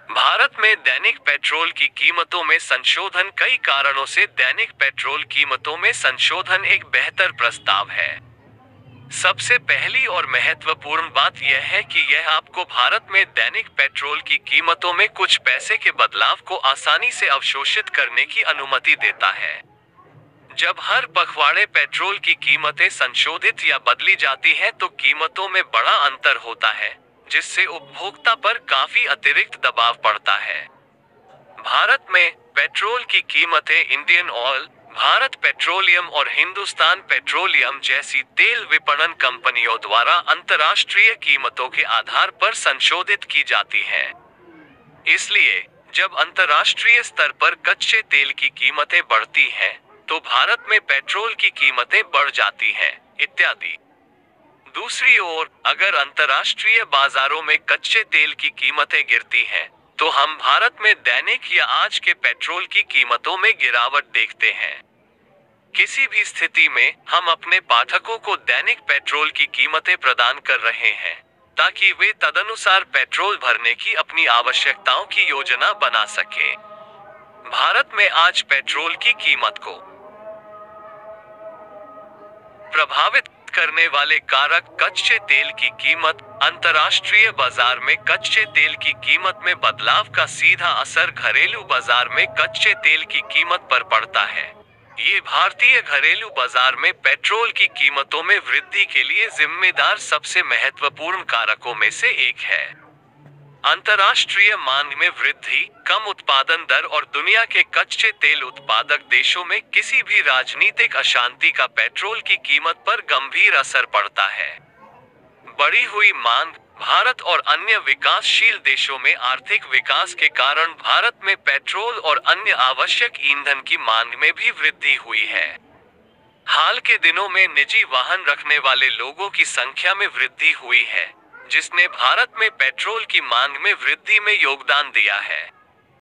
भारत में दैनिक पेट्रोल की कीमतों में संशोधन। कई कारणों से दैनिक पेट्रोल कीमतों में संशोधन एक बेहतर प्रस्ताव है। सबसे पहली और महत्वपूर्ण बात यह है कि यह आपको भारत में दैनिक पेट्रोल की कीमतों में कुछ पैसे के बदलाव को आसानी से अवशोषित करने की अनुमति देता है। जब हर पखवाड़े पेट्रोल की कीमतें संशोधित या बदली जाती हैं तो कीमतों में बड़ा अंतर होता है, जिससे उपभोक्ता पर काफी अतिरिक्त दबाव पड़ता है। भारत में पेट्रोल की कीमतें इंडियन ऑयल, भारत पेट्रोलियम और हिंदुस्तान पेट्रोलियम जैसी तेल विपणन कंपनियों द्वारा अंतर्राष्ट्रीय कीमतों के आधार पर संशोधित की जाती हैं। इसलिए जब अंतर्राष्ट्रीय स्तर पर कच्चे तेल की कीमतें बढ़ती हैं, तो भारत में पेट्रोल की कीमतें बढ़ जाती हैं, इत्यादि। दूसरी ओर, अगर अंतर्राष्ट्रीय बाजारों में कच्चे तेल की कीमतें गिरती हैं, तो हम भारत में दैनिक या आज के पेट्रोल की कीमतों में गिरावट देखते हैं। किसी भी स्थिति में हम अपने पाठकों को दैनिक पेट्रोल की कीमतें प्रदान कर रहे हैं, ताकि वे तदनुसार पेट्रोल भरने की अपनी आवश्यकताओं की योजना बना सकें। भारत में आज पेट्रोल की कीमत को प्रभावित करने वाले कारक कच्चे तेल की कीमत। अंतर्राष्ट्रीय बाजार में कच्चे तेल की कीमत में बदलाव का सीधा असर घरेलू बाजार में कच्चे तेल की कीमत पर पड़ता है। ये भारतीय घरेलू बाजार में पेट्रोल की कीमतों में वृद्धि के लिए जिम्मेदार सबसे महत्वपूर्ण कारकों में से एक है। अंतर्राष्ट्रीय मांग में वृद्धि, कम उत्पादन दर और दुनिया के कच्चे तेल उत्पादक देशों में किसी भी राजनीतिक अशांति का पेट्रोल की कीमत पर गंभीर असर पड़ता है। बढ़ी हुई मांग। भारत और अन्य विकासशील देशों में आर्थिक विकास के कारण भारत में पेट्रोल और अन्य आवश्यक ईंधन की मांग में भी वृद्धि हुई है। हाल के दिनों में निजी वाहन रखने वाले लोगों की संख्या में वृद्धि हुई है, जिसने भारत में पेट्रोल की मांग में वृद्धि में योगदान दिया है।